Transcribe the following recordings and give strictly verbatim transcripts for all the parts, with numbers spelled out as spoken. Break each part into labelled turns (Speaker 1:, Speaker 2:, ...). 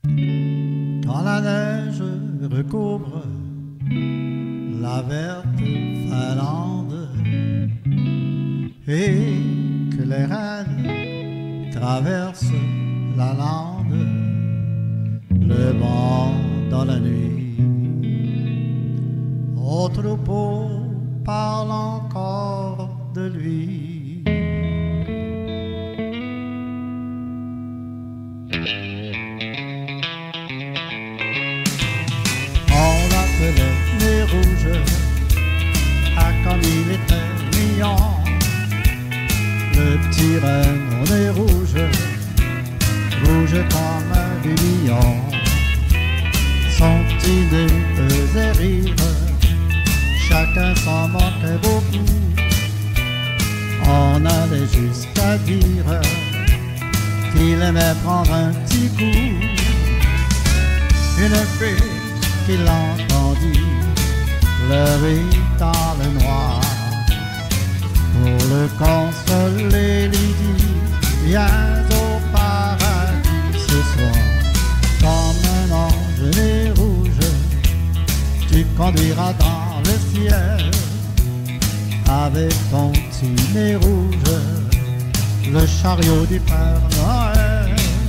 Speaker 1: Quand la neige recouvre la verte Finlande et que les reines traversent la lande, le vent dans la nuit, au troupeau parle encore de lui. On l'appelait Nez Rouge, ah comme il était mignon, le petit renne au nez rouge, rouge comme un lion. Son petit nez faisait rire, chacun s'en moquait beaucoup. On allait jusqu'à dire qu'il aimait prendre un petit coup. Une fille qui l'entendit pleurer dans le noir, pour le consoler, lui dit: viens au paradis ce soir. Comme un ange nez rouge, tu conduiras dans le ciel, avec ton petit nez rouge, le chariot du Père Noël.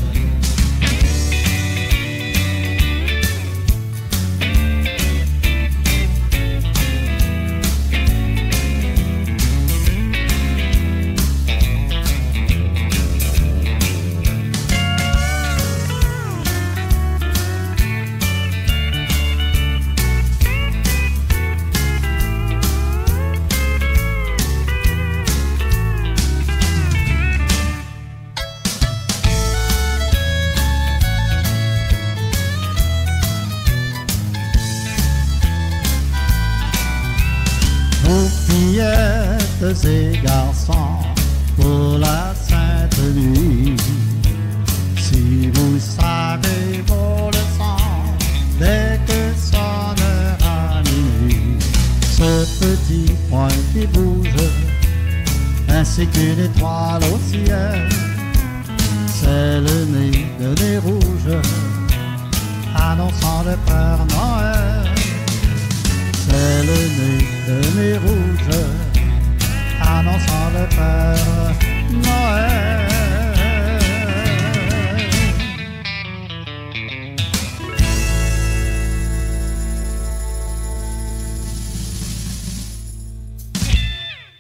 Speaker 1: Vous fillettes et garçons, pour la sainte nuit, si vous savez vos leçons, dès que sonnera minuit, ce petit point qui bouge, ainsi qu'une étoile au ciel, c'est le nez de Nez Rouge, annonçant le Père Noël. C'est le nez de Nez Rouge, annonçant le Père